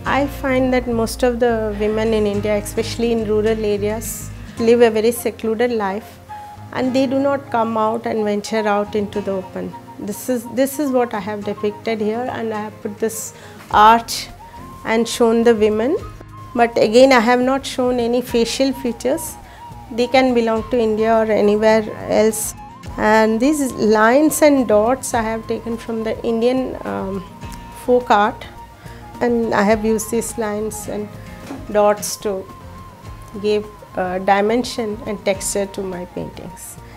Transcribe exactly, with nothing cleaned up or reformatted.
I find that most of the women in India, especially in rural areas, live a very secluded life and they do not come out and venture out into the open. This is, this is what I have depicted here, and I have put this arch and shown the women. But again, I have not shown any facial features. They can belong to India or anywhere else. And these lines and dots I have taken from the Indian um, folk art, and I have used these lines and dots to give uh, dimension and texture to my paintings.